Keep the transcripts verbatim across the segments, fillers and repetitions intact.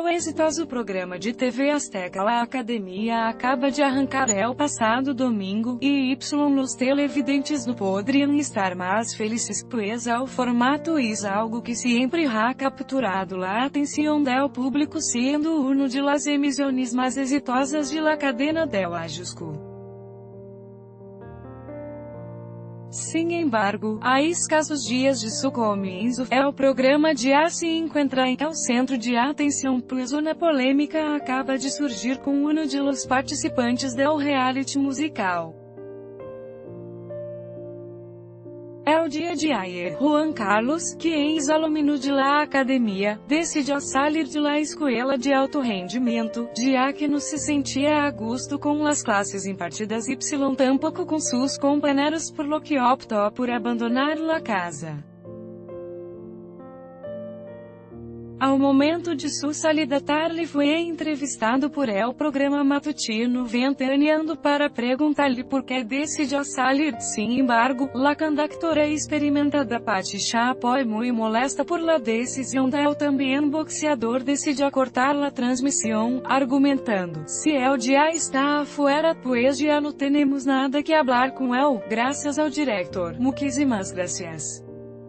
O exitoso programa de T V Azteca La Academia acaba de arrancar el passado domingo, e Y nos televidentes não poderiam estar mais felizes, pois o formato é algo que sempre ha capturado a atenção del público, sendo uma de las emisiones mais exitosas de la cadena del Ajusco. Sin embargo, há escassos dias de seu começo, o programa já se encontra em el centro de atenção, pois uma polêmica acaba de surgir com um de los participantes del reality musical. El dia de ayer, Juan Carlos, que é ex-aluno de la academia, decidiu sair de la escuela de alto rendimento, já que não se sentia a gusto com as classes impartidas Y tampouco com seus companheiros, por lo que optou por abandonar la casa. Ao momento de sua salida, Tarly foi entrevistado por el programa matutino Ventaneando para perguntar-lhe por que decidiu sair. Sin embargo, la conductora experimentada Patti Chapoy, muy molesta por la decisão del também boxeador, decidiu cortar la transmissão, argumentando: "Se el já está afuera, pues já não temos nada que hablar com el, graças ao diretor, muquísimas gracias."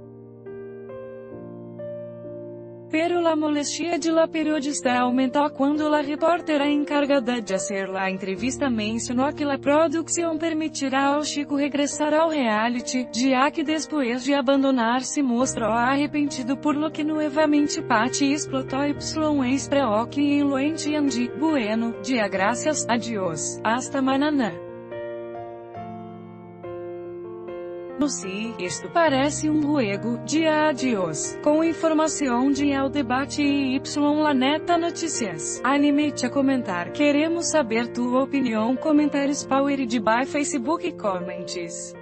Pero la molestia de la periodista aumentou quando la repórter encargada de hacer la entrevista mencionou que la producción permitirá ao Chico regressar ao reality, já que depois de abandonar se mostrou arrependido, por lo que novamente Patti explotou Y expressou que em lo entiende. Bueno, dia gracias, adiós, hasta mañana. No si, isto parece um juego, dia adiós, com informação de El Debate e Y La Neta Notícias. Anime-te a comentar, queremos saber tua opinião. Comentários powered by Facebook Comments.